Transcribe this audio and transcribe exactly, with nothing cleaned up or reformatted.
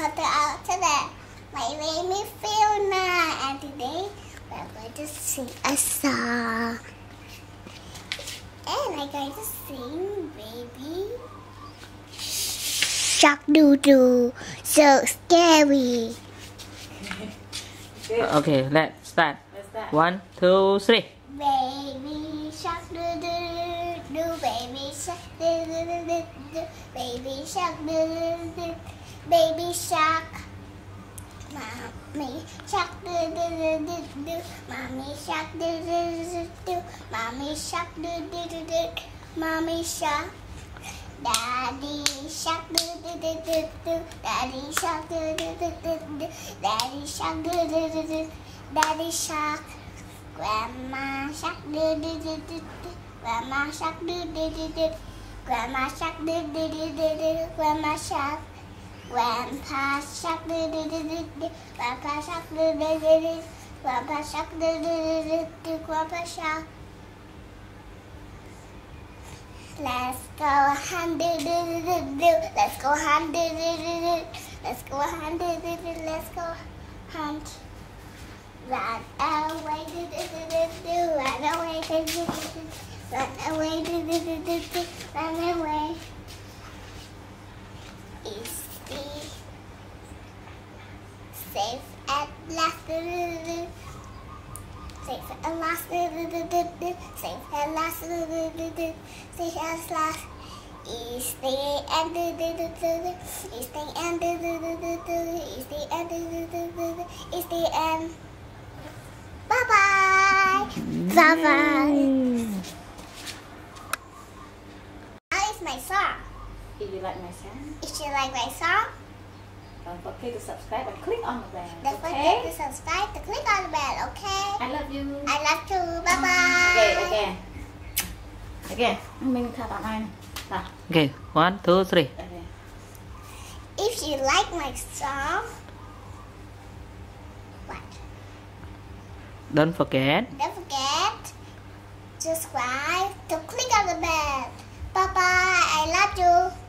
cut it out today. My baby Fiona, and today we're going to sing a song. And I'm going to sing Baby Shark Doo Doo. So scary. Okay, let's start. Let's start. One, two, three. Baby shark doo doo doo, baby shark doo doo doo doo doo, baby shark doo doo doo, baby shark. Mommy shark doo doo doo doo doo, mommy shark doo doo doo doo, mommy shark doo doo doo doo, mommy shark. Daddy shark doo doo doo doo doo, daddy shark doo doo doo doo doo, daddy shark doo doo doo doo, daddy shark. Grandma shark doo doo doo doo doo, grandma shark doo doo doo doo, grandma shark doo doo doo doo doo, grandma shark. Grandpa shark doo doo doo doo doo, grandpa shark doo doo doo doo, grandpa shark doo doo doo doo doo, grandpa shark. Let's go hunt doo doo doo doo doo, let's go hunt doo doo doo doo, let's go hunt doo doo doo, let's go hunt. Run away, do do do do do. Run away, do do do do. Run away, do do do do do. Run away. Is the safe at last? Do do do do. Safe at last. Do do do do do. Safe at last. Do do do do. Safe at last. Is the end? Do do do do do. Is the end? Do do do do do. Is the end? Do do do do do. Is the end? Bye bye. Bye bye. How is my song? If you like my song, If you like my song, don't forget to subscribe and click on the bell. don't forget to subscribe, to click on the bell, okay? I love you. I love you. Bye bye. Okay, again. Again. Mình thả tạm ai này. Thả. Okay, one, two, three. Okay. If you like my song, what? Don't forget. Don't forget to subscribe, to click on the bell. Bye bye. I love you.